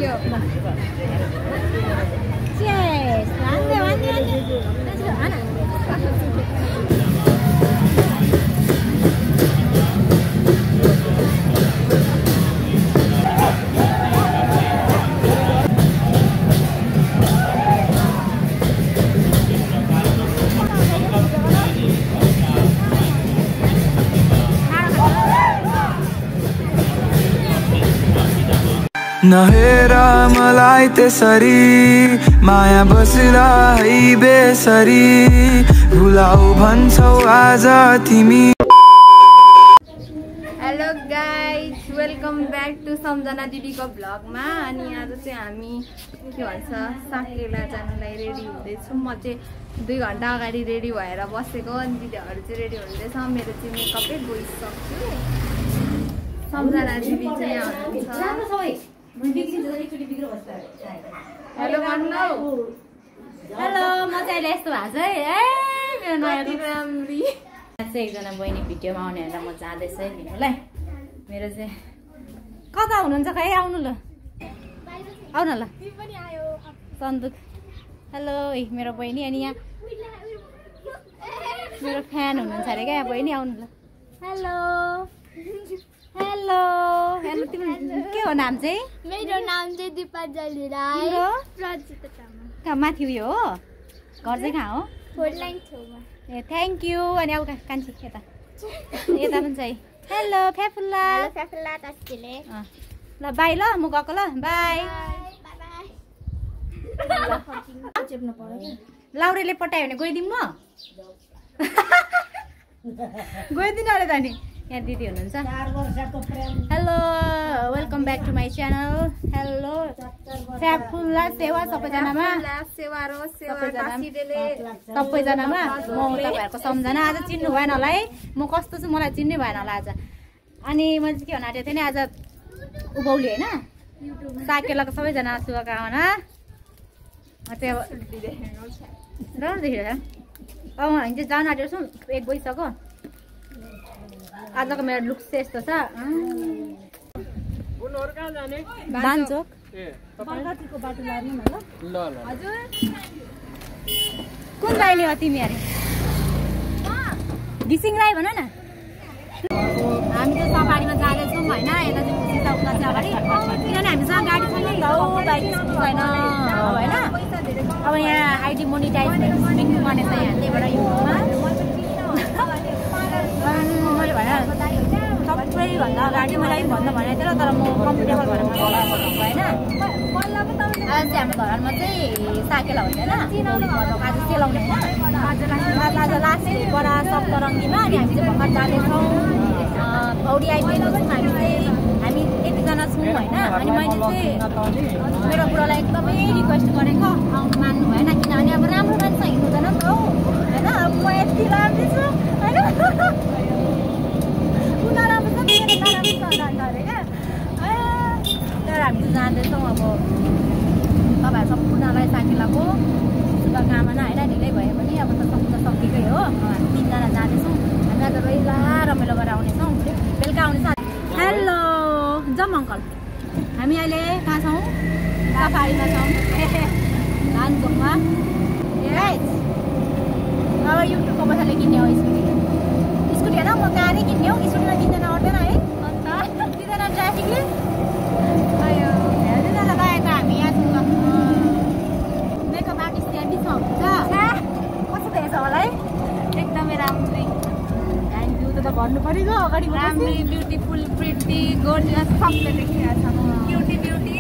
Cheers. नहेरा मलाई त्यसरी माया बसिरा है बेसरी भुलाऊ भन्छौ आज तिमी। Hello guys, welcome back to Samjhana दिदीको भ्लगमा। अनि आज चाहिँ हामी के भन्छ साकेला जानलाई रेडी हुँदैछौँ। म चाहिँ 2 घन्टा अगाडि रेडी भएर बसेको अनि दिदीहरू चाहिँ रेडी हुँदैछ। मेरो चाहिँ मेकअपै गइसक्यो। सम्झना दिदी चाहिँ आउनुहुन्छ। हेलो भन्नु। हेलो, म चाहिँ यस्तो भएको छ है। मेरो नयाँ राम्री चाहिँ एकजना बहिनी भिडियोमा आउने भनेर म जाँदैछु है लिनुलाई। मेरो चाहिँ कता हुनुहुन्छ खै, आउनु ल, आउन ल। सन्दुक हेलो है मेरो बहिनी। अनि यहाँ मेरो फ्यान हुनुहुन्छ अरे क्या बहिनी, आउनु ल। Hello hello hello. तिम्रो के हो नाम चाहिँ? मेरो नाम चाहिँ दीपाञ्जली राई। प्रजिता तामाङ। कहाँ माथि उयो हो? घर चाहिँ कहाँ हो? 4 लाइन छेउमा। ए थ्याङ्क यू। अनि आउ कान्छी यता यता पनि चाहिँ हेलो फ्याफुल्ला। हेलो फ्याफुल्ला तस्किले। ल बाई, ल म गएको ल, बाई। लाउरेले पठायो भने गइदिउँ म। गइदिनु अरे त नि। यहाँ दिदी हुनुहुन्छ। Hello, welcome back to my channel. Hello फ्याफुल्ला सेवा सबैजनामा, सबैजनामा। म तपाईँहरूको सम्झना। आज चिन्नु भएन होला है, म कस्तो छु मलाई चिन्नै भएन होला आज। अनि मैले चाहिँ के भन्न आँटेको थिएँ नि, आज उभौली होइन, साकेलाको सबैजना शुभकामना। त्यो राम्रो देखिरहेछ। हामी चाहिँ जान आँटेको छौँ, 1 बजिसक्यो। आजको मेरो लुक चाहिँ यस्तो छ। दानचोक कुन राईले हो तिमी अरे? घिसिङ राई भन न। हामी चाहिँ सफारीमा जाँदैछौँ होइन। यता चाहिँ खुसी छ, उता चाहिँ अगाडि, किनभने हामीसँग गाडी छैन नि त हौ, बाइक स्कुटी छैन होइन। अब यहाँ आइडी मोनिटाइज गर्ने छ यहाँ, त्यही भएर युट्युबमा मैले भने सबैभन्दा अगाडि मलाई भन्दा भनेको थियो, तर म कम्फर्टेबल भएर होइन। आज चाहिँ हाम्रो घरमा चाहिँ साकेला होइन, आज सेलाउने होइन। आज लास्ट बडा सप्तरङ्गीमा। अनि हामी चाहिँ भर्खर जाँदैछौँ। पौडी आइपुगेको छौँ हामी चाहिँ। हामी यतिजना छौँ होइन। अनि मैले चाहिँ मेरो बुढालाई एकदमै रिक्वेस्ट गरेको, आउनु मान्नु भएन, किनभने अब राम्रो मान्छे हिँड्नुहुँदैन नि त हौ होइन। अब म यति राम्रो छु होइन, नराम्रो छ मेरो नराम्रो छ अरे क्या। तर हामी चाहिँ जाँदैछौँ। अब तपाईँहरू सम्पूर्णलाई साकेलाको शुभकामना होइन। ढिलै भयो भने अब त सक्नु त सकेकै हो। हामी 3 जना जाँदैछौँ। हामी आज रैला रमाइलो गरेर आउनेछौँ, बेलुका आउनेछ। हेलो जम अङ्कल, हामी अहिले कहाँ छौँ? सफारीमा छौँ, धानचोकमा। अब युट्युबको पैसाले किन्ने हो स्कुटी। स्कुटी होइन, म कारै किन्ने हौ। स्कुटीमा किन्दैन आउँदैन है, दिँदैन ट्राफिकले। हेर्दैन ल गएको हामी यहाँ छौँ। मेकअप आर्टिस्ट यहाँ बिचमा हुन्छ। कस्तो देखेछ होला है? एकदमै राम्रै। Thank you. त भन्नु पऱ्यो अगाडि। राम्रै, ब्युटिफुल, प्रिटी, गोर्जियस सबले देखिरहेको छ। Beauty beauty.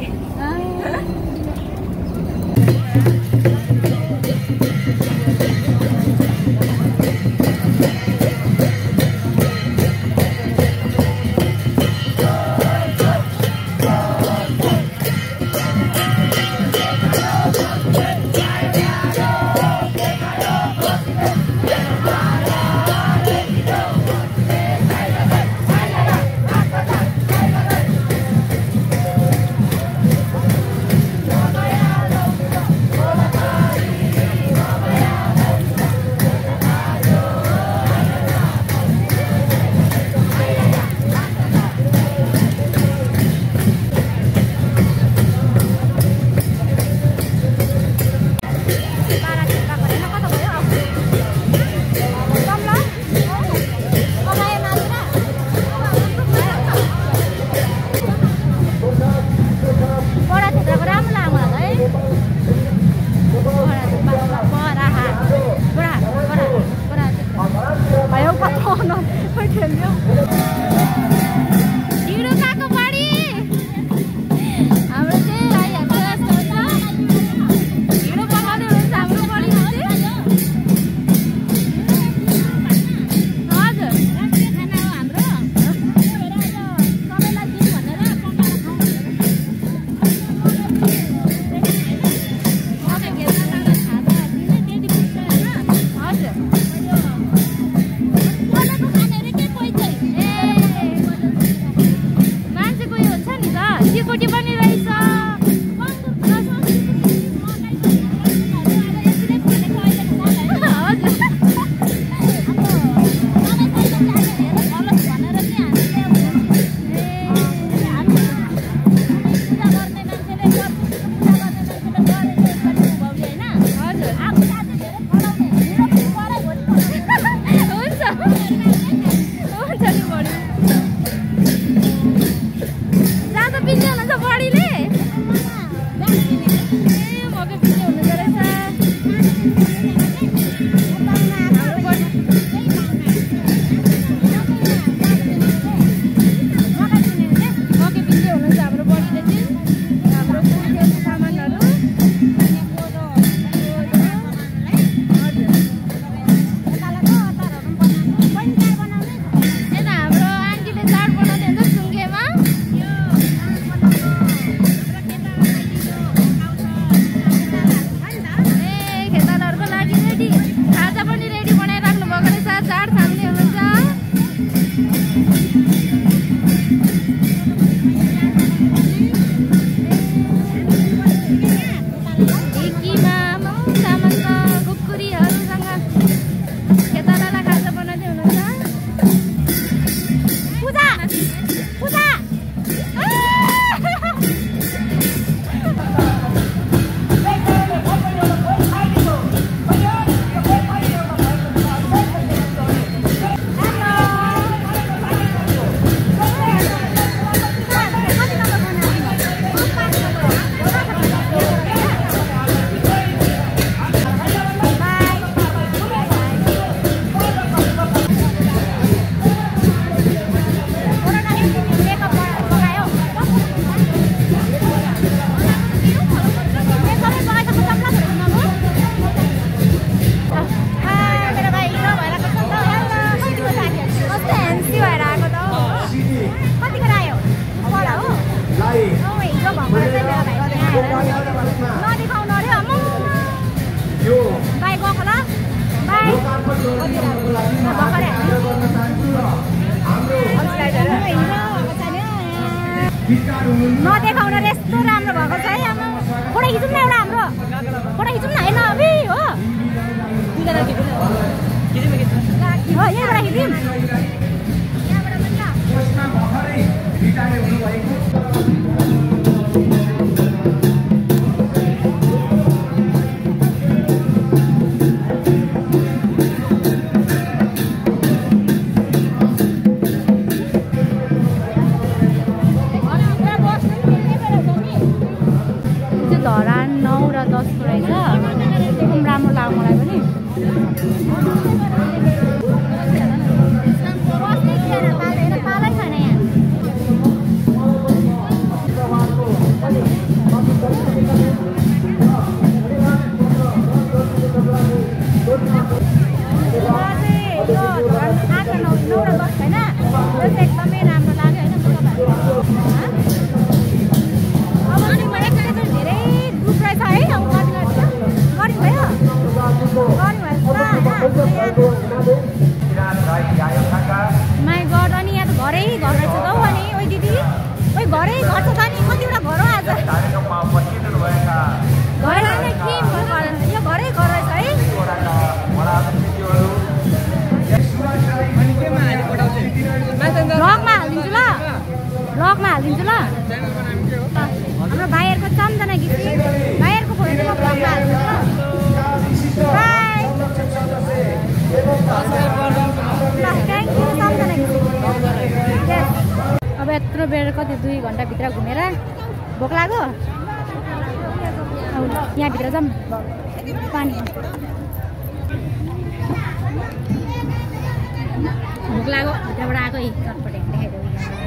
नदेखाउन यस्तो राम्रो भएको छ है आमा फोटो खिचौँ न एउटा हाम्रो फोटो खिचौँ न होइन अभि हो यहाँबाट खिच्यौँ धरान 9 र 10 को रहेछ एकदम राम्रो लाग्यो मलाई पनि पालै छैन यहाँ एकदमै राम्रो लाग्यो माई गड अनि यहाँ त घरै घर रहेछ त हौ अनि ओइ दिदी ओइ घरै घर छ त नि कतिवटा घर हो आज घरै के यो घरै घर रहेछ है ब्लगमा हालिदिन्छु ल हाम्रो भाइहरूको सम्झना गीत भाइहरूको फोटो म ब्लगमा हालिदिन्छु ल बाई थ्याङ्क यू सम्झना गीत अब यत्रो बेर कति 2 घन्टाभित्र घुमेर भोक लाग्यो यहाँभित्र जाऊँ पानी भोक लाग्यो भित्रबाट आएको चटपटे देखाइदेऊ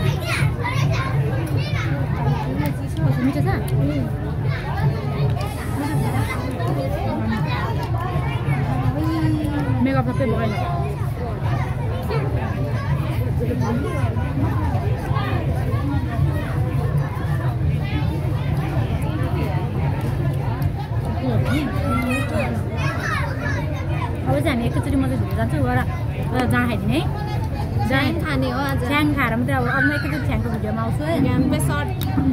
मिठो छ मेकअप सबै भएन अब चाहिँ हामी एकैचोटि मात्रै धुएर जान्छौँ गएर जाँड खाइदिने है जाँड खाने हो आज च्याङ खाएर मात्रै अब म एकैचोटि च्याङको भिडियोमा आउँछु है च्याङको सर्ट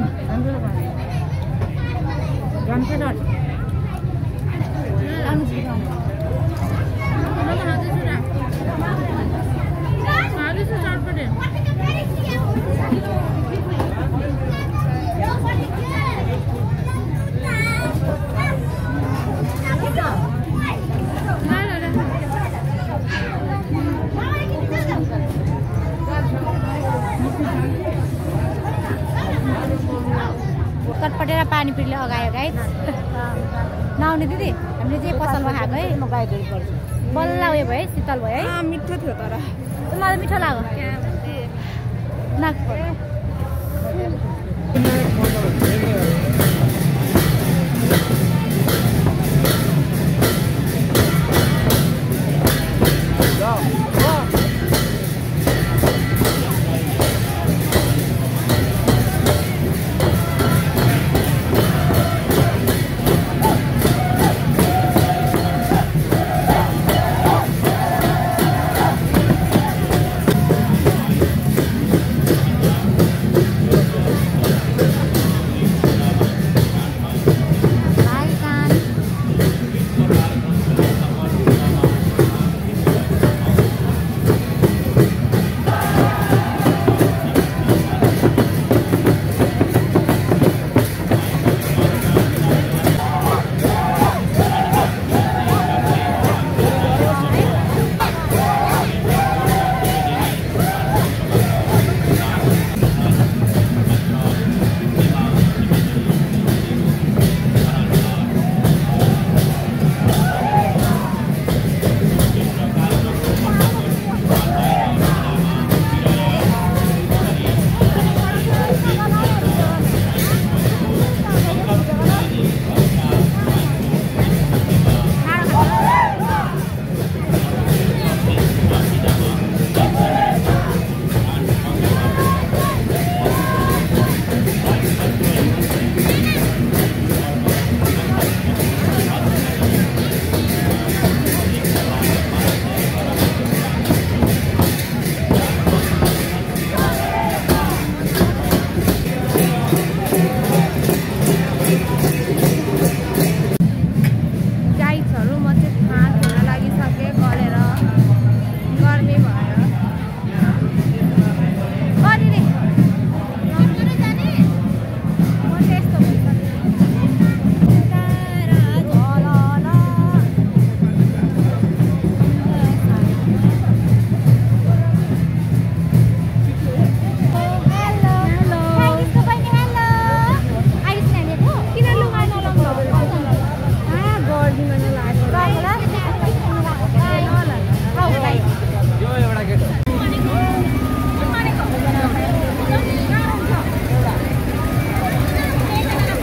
चटपटेर पानी पिरीले अगायो गाइस नआउने दिदी हामीले चाहिँ पसलमा खाएको है म गाइडहरू गर्छु बल्ल उयो भयो है शीतल भयो है मिठो थियो तर मलाई मिठो लाग्यो नाक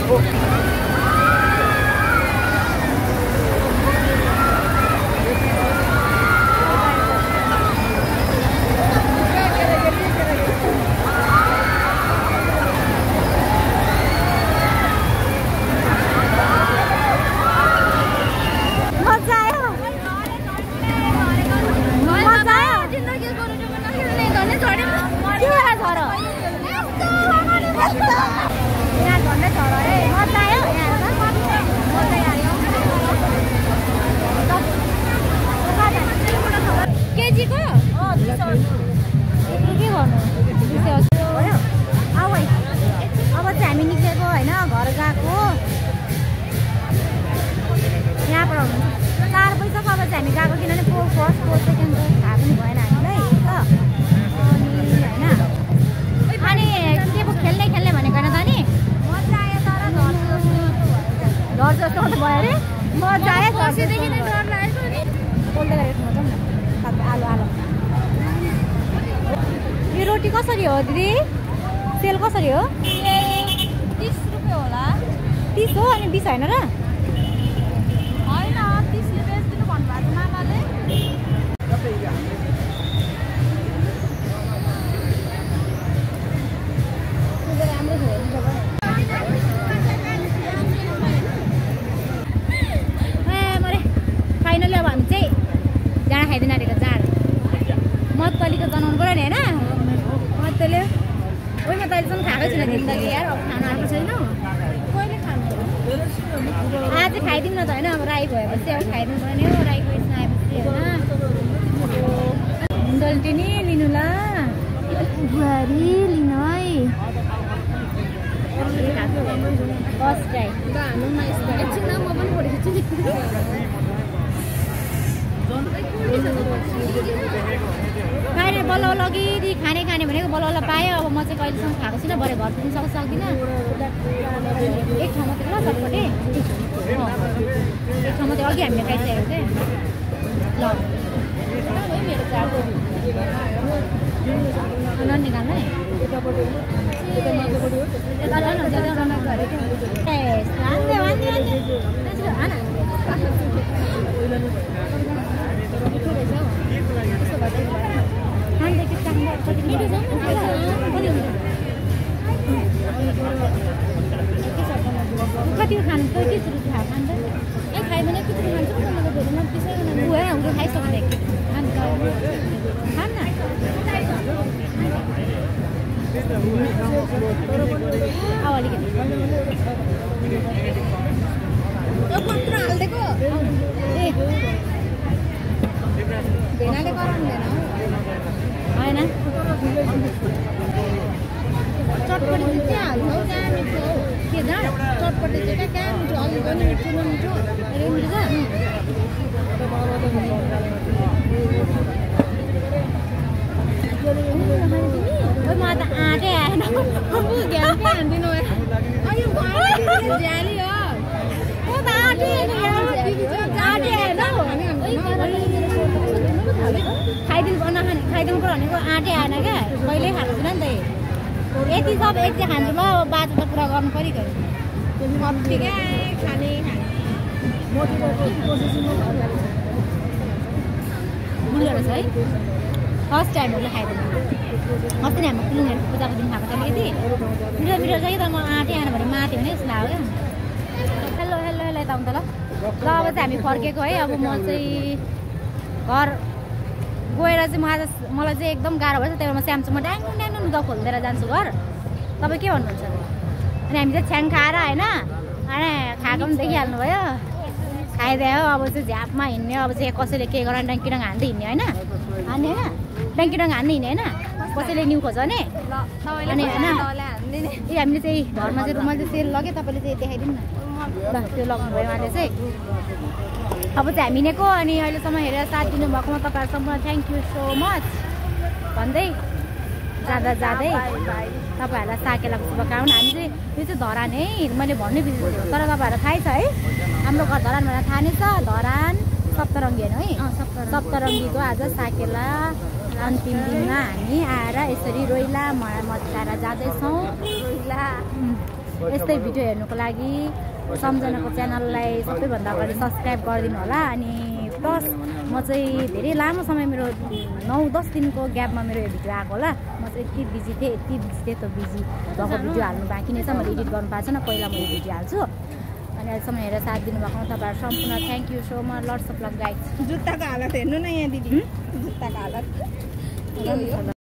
यो रोटी कसरी हो दिदी? तेल कसरी हो? 30 रुपियाँ होला। 30 हो अनि 20 हैन र? हैन 30 ले बेच्दिनु भन्नुभएको मामाले। फाइनली अब हामी चाहिँ जाँड खाइदिन आँटेको जाँड मत्तलीको जनाउनु पऱ्यो नि होइन मत्तले ओइ म त अहिलेसम्म खाएकै छुइनँ जिन्दगी यार अब खानु आएको छैन कहिले खानु? आज खाइदिउँ न त होइन अब राई भएपछि अब खाइदिनु पर्ने हो राईको उयसमा आएपछि होइन डल्टी नि लिनु ल बुहारी लिनु है फर्स्ट टाइम एकछिन म पनि फोटो खिच्छु। खाने बल्ल अघि खाने भनेको बल्ल पाएँ अब म चाहिँ कहिलेसम्म खाएको छुइनँ भरे घर पुग्नु सक्दिनँ एक ठाउँमा त ल सबपट्टि एक ठाउँमा चाहिँ अघि हामीले खाइसकेको थिएँ ल मेरो चार्जर निकाल्नु है कति खानु के सुरु खान्छ ए खाइदिन के सुरु खान्छ उयो खाइसक्यो खान्छ खान न अब अलिकति मात्र हालिदिएको ए भेनाले गराउँदैन होइन चटपटी चाहिँ हाल्छौ कहाँ मिठो के जाँड चटपटी चाहिँ कहाँ मिठो अलि पनि मिठो नमिठो मिठो छ म त आँटै आएन ग्यास पनि हान्दिनु झ्याली हो म त आँटै आएन खाइदिनु पर्यो भनेको आँटै आएन क्या कहिल्यै खाएको छैन नि त यति सब यति खान्छु ल बाटो त पुरा गर्नु पऱ्यो त ठिकै खाने मिल्दो रहेछ है फर्स्ट टाइम होला खाइदिनु अस्ति नै हाम्रो कुलुङहरूको पूजाको दिन खाएको थियो अलिकति मिठो चाहिँ त म आँटै आएन भने माथि भने जस्तो लाग्यो क्या हेलो यता आउँ त ल अब चाहिँ हामी फर्केको है अब म चाहिँ घर गएर चाहिँ मलाई चाहिँ एकदम गाह्रो भएछ त्यही भएर म स्यामसुङमा ड्याङ्गो लुगा खोलिदिएर जान्छु घर तपाईँ के भन्नुहुन्छ अनि हामी चाहिँ छ्याङ खाएर होइन अनि खाएको पनि देखिहाल्नु भयो खाइदियो अब चाहिँ झ्यापमा हिँड्ने अब चाहिँ कसैले के गरेर डाङ्कीडङ हान्दै हिँड्ने होइन हान्ने होइन डाङ्कीडङ हान्दै हिँड्ने होइन कसैले न्यु खोज्छ भने अनि होइन ए हामीले चाहिँ घरमा चाहिँ रुमाल चाहिँ सेल लगेँ तपाईँले चाहिँ देखाइदिनु न ल त्यो लगाउनु भयो उहाँले चाहिँ अब चाहिँ हामी हिँडेको अनि अहिलेसम्म हेरेर साथ दिनुभएकोमा तपाईँहरू सम्पूर्ण थ्याङ्क यू सो मच भन्दै जाँदै तपाईँहरूलाई साकेलाको शुभकामना हामी चाहिँ यो चाहिँ धरान है मैले भन्नै बिर्सेको तर तपाईँहरूलाई थाहै छ है हाम्रो घर धरान भनेर थाहा नै छ धरान सप्तरङ्गी होइन है सप्तरङ्गीको आज साकेला अन्तिम दिनमा हामी आएर यसरी रोइला मचाएर जाँदैछौँ यस्तै भिडियो हेर्नुको लागि सम्झनाको च्यानललाई सबैभन्दा अगाडि सब्सक्राइब गरिदिनु होला। अनि प्लस म चाहिँ धेरै लामो समय मेरो 9-10 दिनको ग्यापमा मेरो यो भिडियो आएको होला। म चाहिँ यति बिजी थिएँ त्यो बिजी भएको भिडियो हाल्नु बाँकी नै छ। मैले एडिट गर्नु पाएको छैन, पहिला म यो भिडियो हाल्छु। अनि अहिलेसम्म हेरेर साथ दिनुभएको तपाईँहरू सम्पूर्ण thank you so much. Lots of love guys. जुत्ताको हालत हेर्नु न यहाँ दिदी, जुत्ताको हालत।